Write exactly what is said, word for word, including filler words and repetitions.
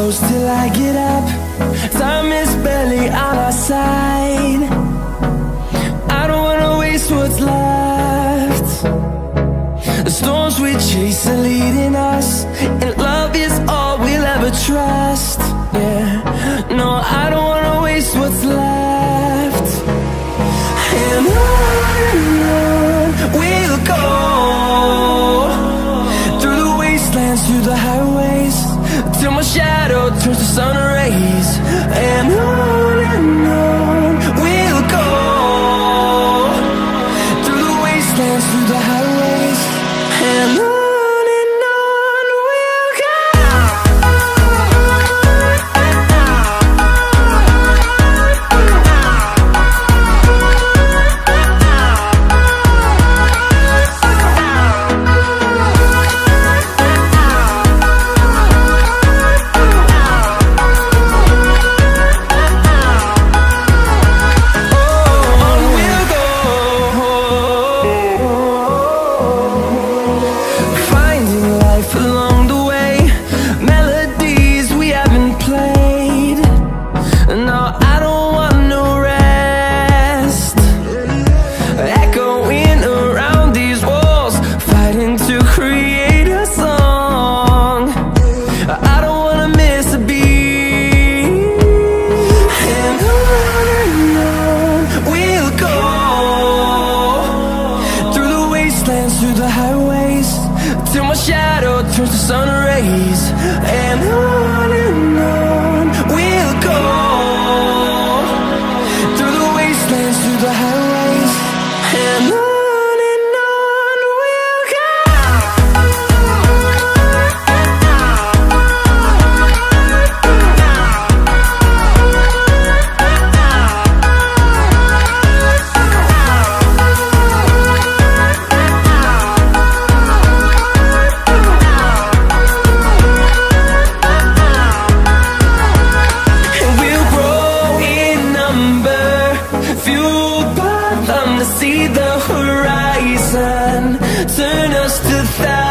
close till I get up. Time is barely on our side. I don't wanna waste what's left. The storms we chase are leading us, and love is all we'll ever trust. Yeah, no, I don't wanna waste what's left. And on and on we'll go, through the wastelands, through the highways, till my shadow turns to sun rays. And on and on we'll go, through the wastelands, through the highways, and on. Through the highways, till my shadow turns to sun rays. And on and on we'll go, through the wastelands, through the highways, and on. See the horizon, turn us to thousands.